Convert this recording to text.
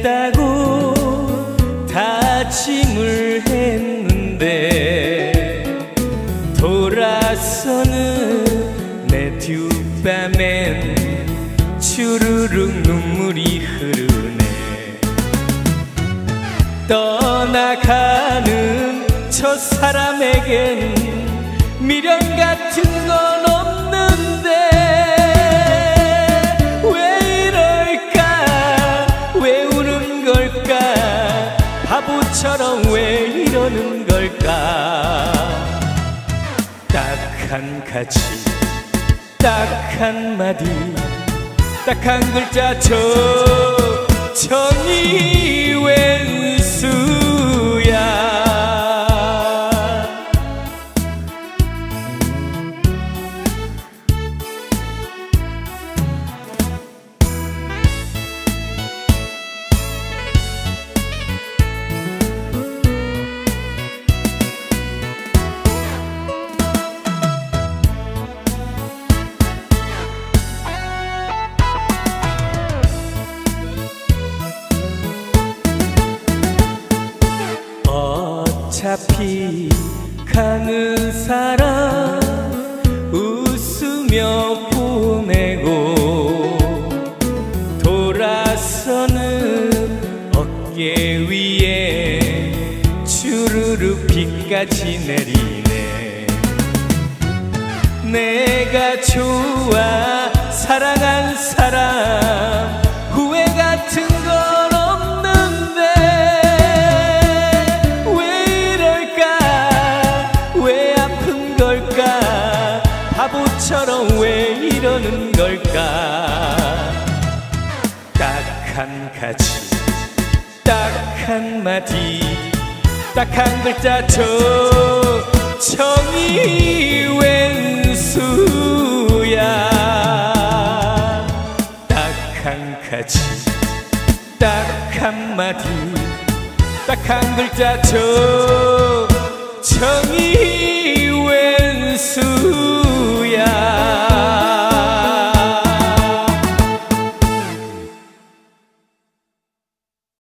살겠다고 다짐을 했는데 돌아서는 내 뒷밤엔 주르륵 눈물이 흐르네. 떠나가는 저 사람에겐 미련 같은 건 없는데 왜 이럴까, 왜 우는 걸까, 바보처럼 왜 이러는 걸까. 딱 한 가지, 딱 한마디, 딱 한 글자, 정이 웬수야. 어차피 가는 사람 웃으며 보내고 돌아서는 어깨 위에 주르륵 비까지 내리네. 내가 좋아 사랑한 사람 후회 같은 건 없는데 바보처럼 왜 이러는 걸까. 딱 한 가지, 딱 한마디, 딱 한 글자, 정이 웬수야. 딱 한 가지, 딱 한마디, 딱 한 글자, 정이